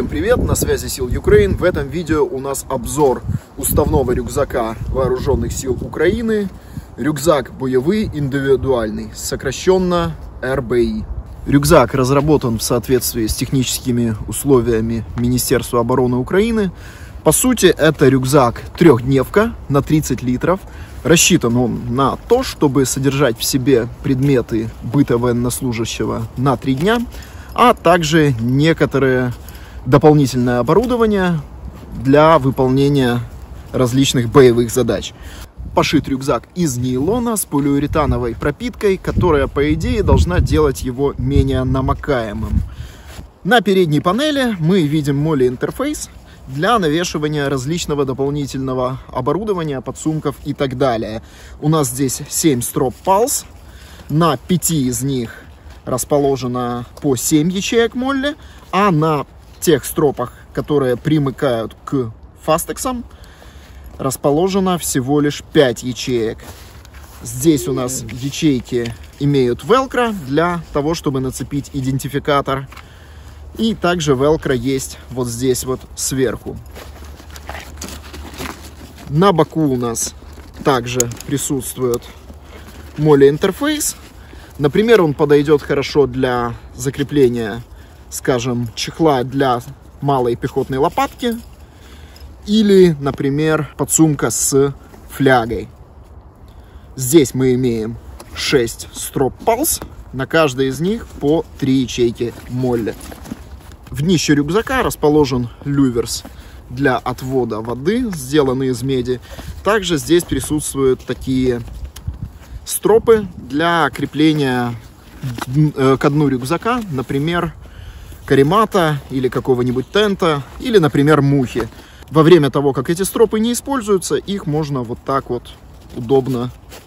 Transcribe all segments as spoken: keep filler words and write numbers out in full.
Всем привет, на связи Сил Украин. В этом видео у нас обзор уставного рюкзака Вооруженных сил Украины. Рюкзак боевой индивидуальный, сокращенно эр бэ и. Рюкзак разработан в соответствии с техническими условиями Министерства обороны Украины. По сути, это рюкзак трехдневка на тридцать литров. Рассчитан он на то, чтобы содержать в себе предметы быта военнослужащего на три дня, а также некоторые дополнительное оборудование для выполнения различных боевых задач. Пошит рюкзак из нейлона с полиуретановой пропиткой, которая, по идее, должна делать его менее намокаемым. На передней панели мы видим моли-интерфейс для навешивания различного дополнительного оборудования, подсумков и так далее. У нас здесь семь строп палс, на пяти из них расположено по семь ячеек молли, а на тех стропах, которые примыкают к фастексам, расположено всего лишь пять ячеек. Здесь у нас ячейки имеют велкро для того, чтобы нацепить идентификатор. И также велкро есть вот здесь вот сверху. На боку у нас также присутствует моли-интерфейс. Например, он подойдет хорошо для закрепления, скажем, чехла для малой пехотной лопатки. Или, например, подсумка с флягой. Здесь мы имеем шесть строп палс. На каждой из них по три ячейки молли. В днище рюкзака расположен люверс для отвода воды, сделанный из меди. Также здесь присутствуют такие стропы для крепления к дну рюкзака, например, каремата или какого-нибудь тента, или, например, мухи. Во время того, как эти стропы не используются, их можно вот так вот удобно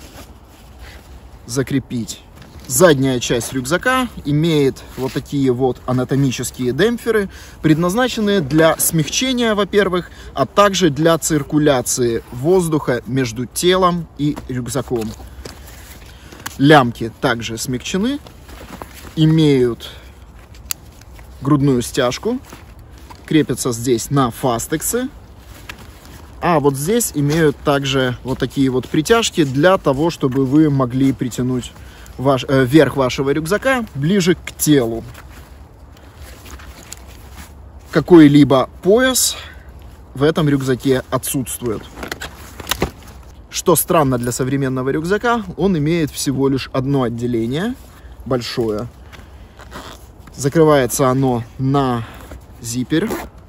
закрепить. Задняя часть рюкзака имеет вот такие вот анатомические демпферы, предназначенные для смягчения, во-первых, а также для циркуляции воздуха между телом и рюкзаком. Лямки также смягчены, имеют грудную стяжку, крепятся здесь на фастексы, а вот здесь имеют также вот такие вот притяжки для того, чтобы вы могли притянуть ваш, э, верх вашего рюкзака ближе к телу. Какой-либо пояс в этом рюкзаке отсутствует. Что странно для современного рюкзака, он имеет всего лишь одно отделение, большое. Закрывается оно на зиппер.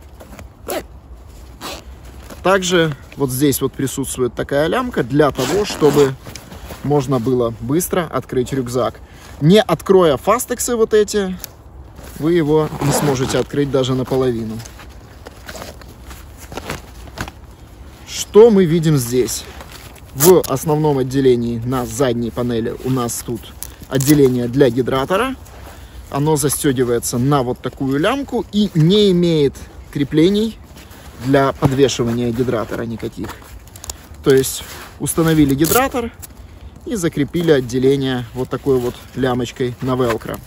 Также вот здесь вот присутствует такая лямка для того, чтобы можно было быстро открыть рюкзак. Не откроя фастексы вот эти, вы его не сможете открыть даже наполовину. Что мы видим здесь? В основном отделении на задней панели у нас тут отделение для гидратора. Оно застегивается на вот такую лямку и не имеет креплений для подвешивания гидратора никаких. То есть установили гидратор и закрепили отделение вот такой вот лямочкой на велкро.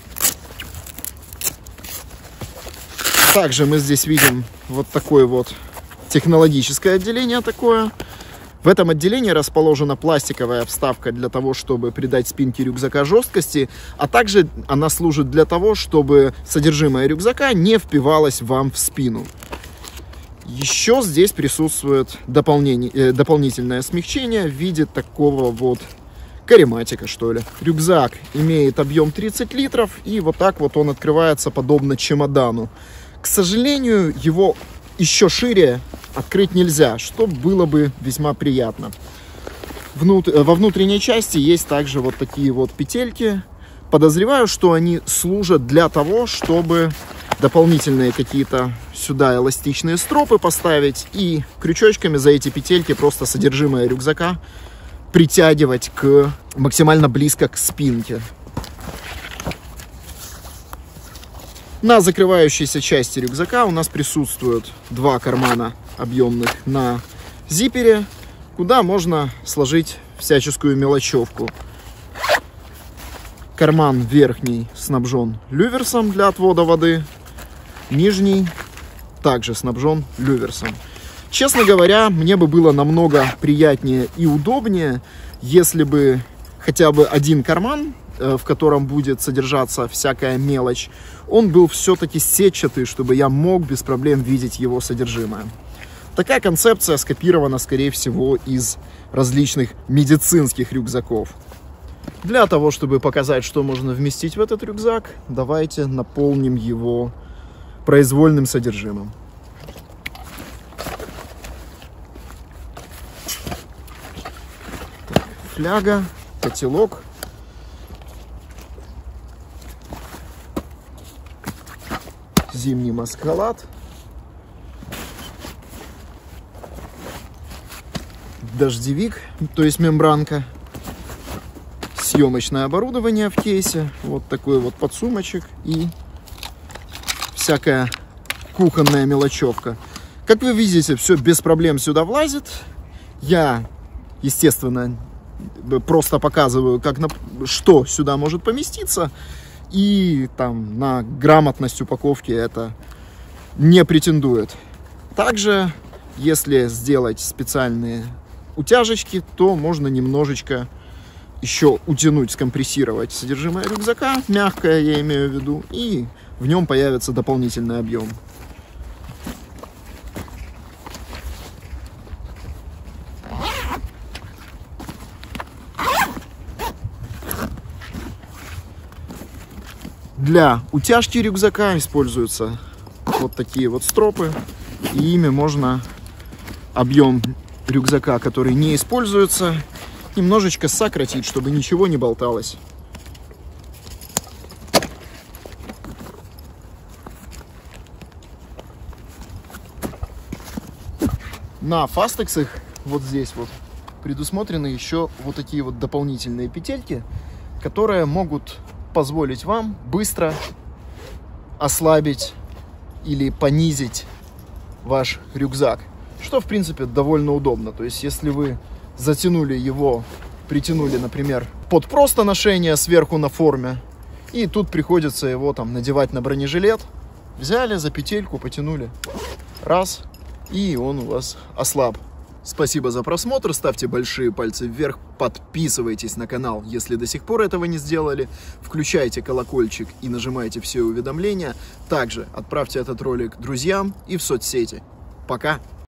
Также мы здесь видим вот такое вот технологическое отделение такое. В этом отделении расположена пластиковая вставка для того, чтобы придать спинке рюкзака жесткости, а также она служит для того, чтобы содержимое рюкзака не впивалось вам в спину. Еще здесь присутствует дополнение, дополнительное смягчение в виде такого вот карематика, что ли. Рюкзак имеет объем тридцать литров, и вот так вот он открывается подобно чемодану. К сожалению, его еще шире открыть нельзя, что было бы весьма приятно. Внут... Во внутренней части есть также вот такие вот петельки. Подозреваю, что они служат для того, чтобы дополнительные какие-то сюда эластичные стропы поставить и крючочками за эти петельки просто содержимое рюкзака притягивать к максимально близко к спинке. На закрывающейся части рюкзака у нас присутствуют два кармана объемных на зиппере, куда можно сложить всяческую мелочевку. Карман верхний снабжен люверсом для отвода воды, нижний также снабжен люверсом. Честно говоря, мне бы было намного приятнее и удобнее, если бы хотя бы один карман, в котором будет содержаться всякая мелочь, он был все-таки сетчатый, чтобы я мог без проблем видеть его содержимое. Такая концепция скопирована, скорее всего, из различных медицинских рюкзаков. Для того, чтобы показать, что можно вместить в этот рюкзак, давайте наполним его произвольным содержимым. Так, фляга, котелок. Зимний маскалад. Дождевик, то есть мембранка. Съемочное оборудование в кейсе. Вот такой вот подсумочек и всякая кухонная мелочевка. Как вы видите, все без проблем сюда влазит. Я, естественно, просто показываю, как на, что сюда может поместиться. И там на грамотность упаковки это не претендует. Также, если сделать специальные утяжечки, то можно немножечко еще утянуть, скомпрессировать содержимое рюкзака, мягкое я имею в виду, и в нем появится дополнительный объем. Для утяжки рюкзака используются вот такие вот стропы, и ими можно объем рюкзака, который не используется, немножечко сократить, чтобы ничего не болталось. На фастексах вот здесь вот предусмотрены еще вот такие вот дополнительные петельки, которые могут позволить вам быстро ослабить или понизить ваш рюкзак, что в принципе довольно удобно. То есть если вы затянули его, притянули, например, под просто ношение сверху на форме, и тут приходится его там надевать на бронежилет, взяли за петельку, потянули, раз, и он у вас ослаб. Спасибо за просмотр, ставьте большие пальцы вверх, подписывайтесь на канал, если до сих пор этого не сделали, включайте колокольчик и нажимайте все уведомления. Также отправьте этот ролик друзьям и в соцсети. Пока!